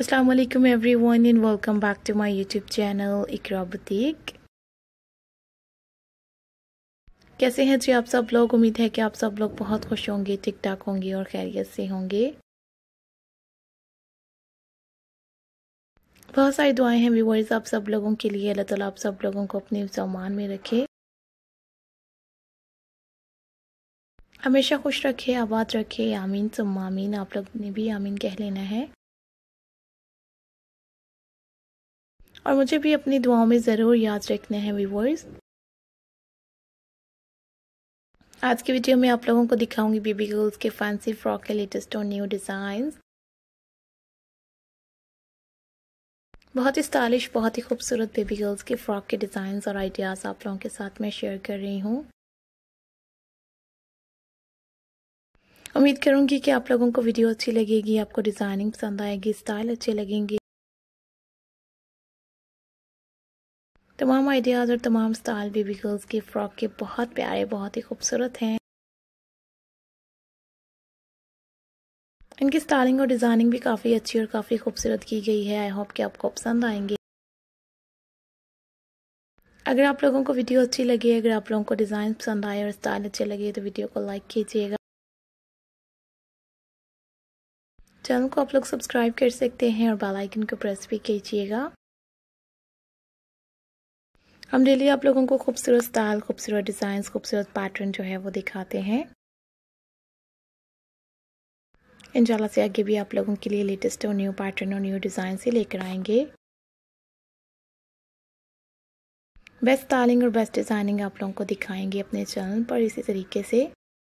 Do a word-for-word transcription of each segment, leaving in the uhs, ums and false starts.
Assalamualaikum everyone and welcome back to my YouTube channel Iqra boutique. कैसे हैं जी आप सब लोग। उम्मीद है कि आप सब लोग बहुत खुश होंगे, ठीक ठाक होंगे और खैरियत से होंगे। बहुत सारी दुआएं हैं व्यूअर्स आप सब लोगों के लिए। अल्लाह ताला आप सब लोगों को अपने सामान में रखे, हमेशा खुश रखे, आबाद रखे। आमीन सुम्मा आमीन। आप लोग ने भी आमीन कह लेना है और मुझे भी अपनी दुआओं में ज़रूर याद रखना है व्यूअर्स। आज की वीडियो में आप लोगों को दिखाऊंगी बेबी गर्ल्स के फैंसी फ्रॉक के लेटेस्ट और न्यू डिज़ाइंस। बहुत ही स्टाइलिश, बहुत ही खूबसूरत बेबी गर्ल्स के फ्रॉक के डिज़ाइंस और आइडियाज़ आप लोगों के साथ मैं शेयर कर रही हूँ। उम्मीद करूंगी कि आप लोगों को वीडियो अच्छी लगेगी, आपको डिज़ाइनिंग पसंद आएगी, स्टाइल अच्छे लगेंगे। तमाम आइडियाज़ और तमाम स्टाइल बेबी गर्ल्स के फ्रॉक के बहुत प्यारे, बहुत ही खूबसूरत हैं। इनकी स्टाइलिंग और डिज़ाइनिंग भी काफ़ी अच्छी और काफ़ी खूबसूरत की गई है। आई होप कि आपको पसंद आएंगे। अगर आप लोगों को वीडियो अच्छी लगे, अगर आप लोगों को डिज़ाइन पसंद आए और स्टाइल अच्छे लगे तो वीडियो को लाइक कीजिएगा। चैनल को आप लोग सब्सक्राइब कर सकते हैं और बेल आइकन को प्रेस भी कीजिएगा। हम डेली आप लोगों को खूबसूरत स्टाइल, खूबसूरत डिज़ाइन, खूबसूरत पैटर्न जो है वो दिखाते हैं। इंशाल्लाह से आगे भी आप लोगों के लिए लेटेस्ट और न्यू पैटर्न और न्यू डिज़ाइन से लेकर आएंगे। बेस्ट स्टाइलिंग और बेस्ट डिज़ाइनिंग आप लोगों को दिखाएंगे अपने चैनल पर इसी तरीके से।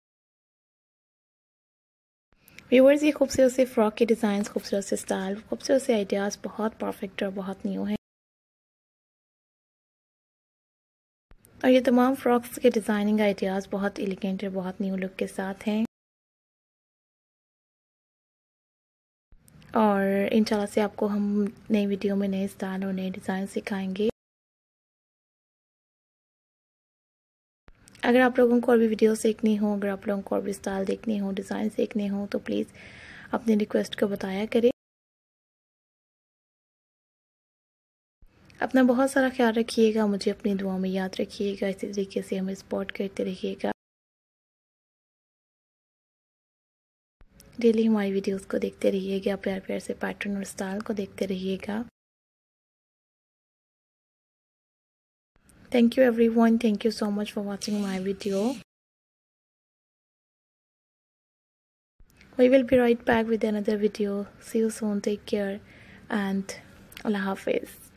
व्यूअर्स, ये खूबसूरत से फ्रॉक के डिज़ाइन, खूबसूरत से स्टाइल, खूबसूरत से आइडियाज़ बहुत परफेक्ट और बहुत न्यू हैं। और ये तमाम फ्रॉक्स के डिज़ाइनिंग आइडियाज़ बहुत एलिगेंट और बहुत न्यू लुक के साथ हैं। और इंशाल्लाह से आपको हम नई वीडियो में नए स्टाइल और नए डिज़ाइन सिखाएंगे। अगर आप लोगों को और भी वीडियो देखनी हो, अगर आप लोगों को और भी स्टाइल देखनी हो, डिज़ाइन देखने हो तो प्लीज़ अपनी रिक्वेस्ट को बताया करें। अपना बहुत सारा ख्याल रखिएगा, मुझे अपनी दुआओं में याद रखिएगा। इसी तरीके से हमें सपोर्ट करते रहिएगा। डेली हमारी वीडियोस को देखते रहिएगा, प्यार प्यार से पैटर्न और स्टाइल को देखते रहिएगा। Thank you everyone, thank you so much for watching my video. We will be right back with another video. See you soon. Take care and Allah Hafiz.